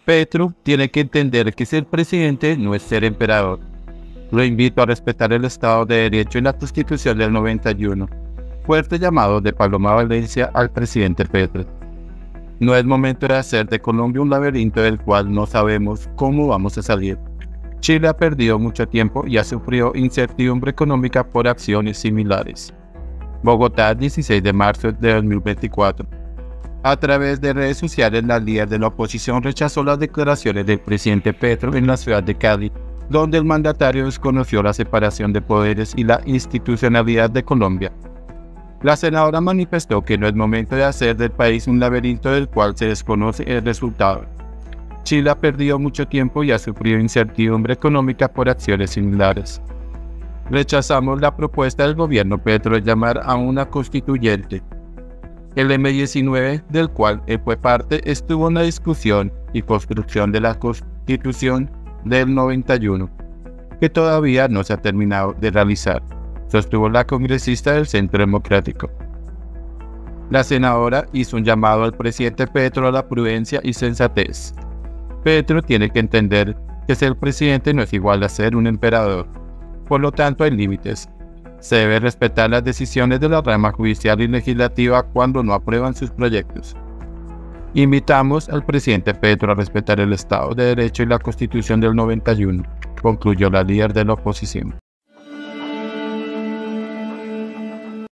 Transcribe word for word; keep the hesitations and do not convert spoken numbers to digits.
Petro tiene que entender que ser presidente no es ser emperador. Lo invito a respetar el Estado de Derecho y la Constitución del noventa y uno. Fuerte llamado de Paloma Valencia al presidente Petro. No es momento de hacer de Colombia un laberinto del cual no sabemos cómo vamos a salir. Chile ha perdido mucho tiempo y ha sufrido incertidumbre económica por acciones similares. Bogotá, dieciséis de marzo de dos mil veinticuatro. A través de redes sociales, la líder de la oposición rechazó las declaraciones del presidente Petro en la ciudad de Cali, donde el mandatario desconoció la separación de poderes y la institucionalidad de Colombia. La senadora manifestó que no es momento de hacer del país un laberinto del cual se desconoce el resultado. Chile ha perdido mucho tiempo y ha sufrido incertidumbre económica por acciones similares. Rechazamos la propuesta del gobierno Petro de llamar a una constituyente. El eme diecinueve, del cual él fue parte, estuvo en la discusión y construcción de la Constitución del noventa y uno, que todavía no se ha terminado de realizar, sostuvo la congresista del Centro Democrático. La senadora hizo un llamado al presidente Petro a la prudencia y sensatez. Petro tiene que entender que ser presidente no es igual a ser un emperador, por lo tanto hay límites. Se debe respetar las decisiones de la rama judicial y legislativa cuando no aprueban sus proyectos. Invitamos al presidente Petro a respetar el Estado de Derecho y la Constitución del noventa y uno, concluyó la líder de la oposición.